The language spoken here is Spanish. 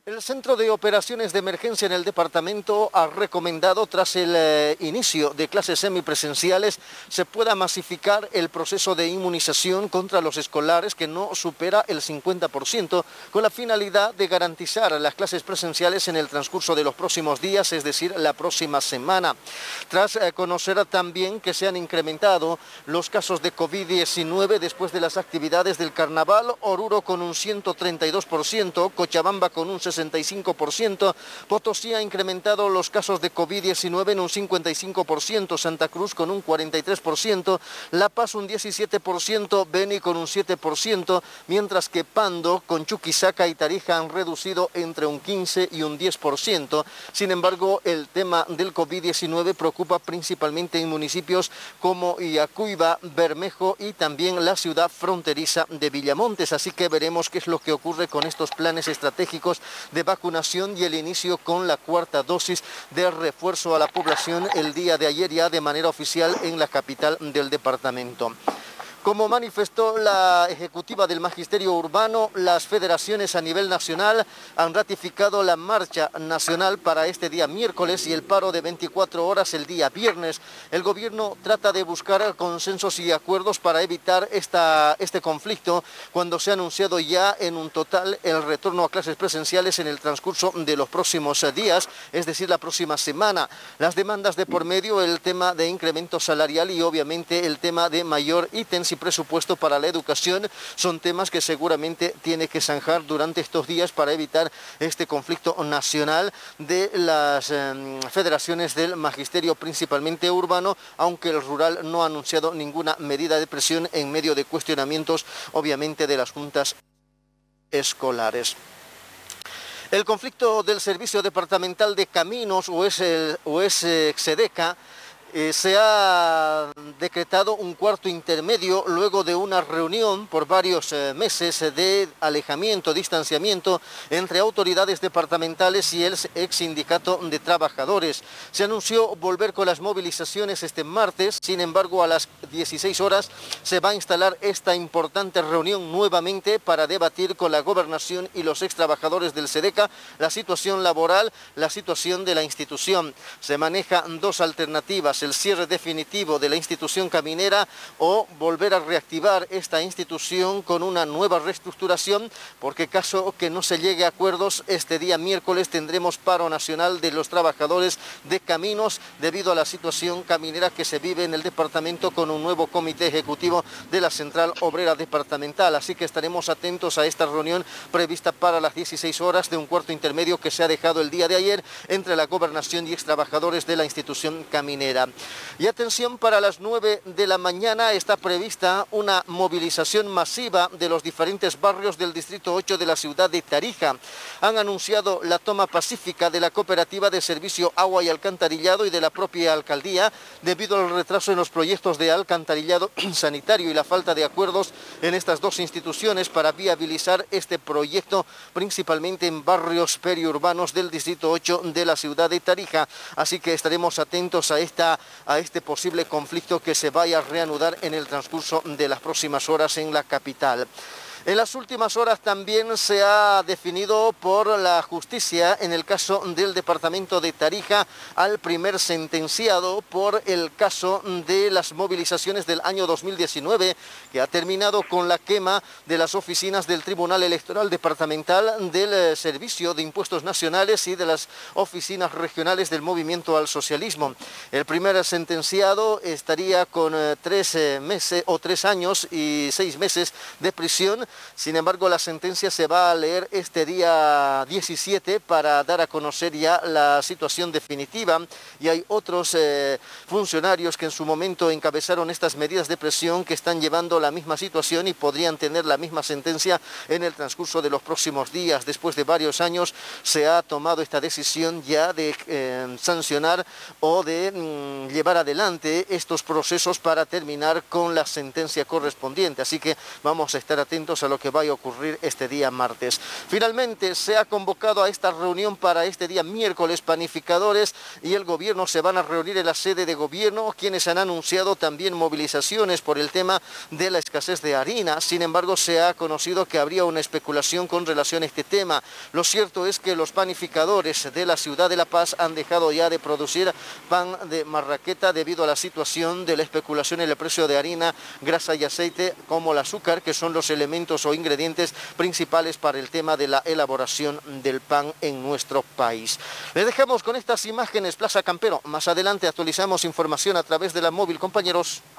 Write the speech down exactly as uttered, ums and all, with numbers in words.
El Centro de Operaciones de Emergencia en el departamento ha recomendado, tras el eh, inicio de clases semipresenciales, se pueda masificar el proceso de inmunización contra los escolares que no supera el cincuenta por ciento, con la finalidad de garantizar las clases presenciales en el transcurso de los próximos días, es decir, la próxima semana. Tras eh, conocer también que se han incrementado los casos de COVID diecinueve después de las actividades del carnaval, Oruro con un ciento treinta y dos por ciento, Cochabamba con un sesenta y cinco por ciento, Potosí ha incrementado los casos de COVID diecinueve en un cincuenta y cinco por ciento, Santa Cruz con un cuarenta y tres por ciento, La Paz un diecisiete por ciento, Beni con un siete por ciento, mientras que Pando, con Chuquisaca y Tarija han reducido entre un quince y un diez por ciento. Sin embargo, el tema del COVID diecinueve preocupa principalmente en municipios como Iacuyba, Bermejo y también la ciudad fronteriza de Villamontes, así que veremos qué es lo que ocurre con estos planes estratégicos de vacunación y el inicio con la cuarta dosis de refuerzo a la población el día de ayer ya de manera oficial en la capital del departamento. Como manifestó la ejecutiva del Magisterio Urbano, las federaciones a nivel nacional han ratificado la marcha nacional para este día miércoles y el paro de veinticuatro horas el día viernes. El gobierno trata de buscar consensos y acuerdos para evitar esta, este conflicto cuando se ha anunciado ya en un total el retorno a clases presenciales en el transcurso de los próximos días, es decir, la próxima semana. Las demandas de por medio, el tema de incremento salarial y obviamente el tema de mayor ítems y presupuesto para la educación son temas que seguramente tiene que zanjar durante estos días para evitar este conflicto nacional de las eh, federaciones del magisterio principalmente urbano, aunque el rural no ha anunciado ninguna medida de presión en medio de cuestionamientos obviamente de las juntas escolares. El conflicto del Servicio Departamental de Caminos o es, el, o es eh, SEDECA Eh, se ha decretado un cuarto intermedio luego de una reunión por varios eh, meses de alejamiento, distanciamiento entre autoridades departamentales y el ex sindicato de trabajadores. Se anunció volver con las movilizaciones este martes, sin embargo a las dieciséis horas se va a instalar esta importante reunión nuevamente para debatir con la gobernación y los ex trabajadores del SEDECA la situación laboral, la situación de la institución. Se manejan dos alternativas: el cierre definitivo de la institución caminera o volver a reactivar esta institución con una nueva reestructuración, porque caso que no se llegue a acuerdos, este día miércoles tendremos paro nacional de los trabajadores de caminos debido a la situación caminera que se vive en el departamento con un nuevo comité ejecutivo de la Central Obrera Departamental. Así que estaremos atentos a esta reunión prevista para las dieciséis horas de un cuarto intermedio que se ha dejado el día de ayer entre la gobernación y ex trabajadores de la institución caminera. Y atención, para las nueve de la mañana está prevista una movilización masiva de los diferentes barrios del distrito ocho de la ciudad de Tarija. Han anunciado la toma pacífica de la cooperativa de servicio agua y alcantarillado y de la propia alcaldía debido al retraso en los proyectos de alcantarillado sanitario y la falta de acuerdos en estas dos instituciones para viabilizar este proyecto principalmente en barrios periurbanos del distrito ocho de la ciudad de Tarija. Así que estaremos atentos a esta a este posible conflicto que se vaya a reanudar en el transcurso de las próximas horas en la capital. En las últimas horas también se ha definido por la justicia, en el caso del departamento de Tarija, al primer sentenciado por el caso de las movilizaciones del año dos mil diecinueve, que ha terminado con la quema de las oficinas del Tribunal Electoral Departamental, del Servicio de Impuestos Nacionales y de las oficinas regionales del Movimiento al Socialismo. El primer sentenciado estaría con eh, tres eh, meses o tres años y seis meses de prisión. Sin embargo, la sentencia se va a leer este día diecisiete para dar a conocer ya la situación definitiva, y hay otros eh, funcionarios que en su momento encabezaron estas medidas de presión que están llevando la misma situación y podrían tener la misma sentencia en el transcurso de los próximos días. Después de varios años se ha tomado esta decisión ya de eh, sancionar o de mm, llevar adelante estos procesos para terminar con la sentencia correspondiente. Así que vamos a estar atentos a lo que va a ocurrir este día martes. Finalmente se ha convocado a esta reunión para este día miércoles panificadores y el gobierno se van a reunir en la sede de gobierno, quienes han anunciado también movilizaciones por el tema de la escasez de harina. Sin embargo, se ha conocido que habría una especulación con relación a este tema. Lo cierto es que los panificadores de la ciudad de La Paz han dejado ya de producir pan de marraqueta debido a la situación de la especulación en el precio de harina, grasa y aceite, como el azúcar, que son los elementos o ingredientes principales para el tema de la elaboración del pan en nuestro país. Les dejamos con estas imágenes, Plaza Campero. Más adelante actualizamos información a través de la móvil, compañeros.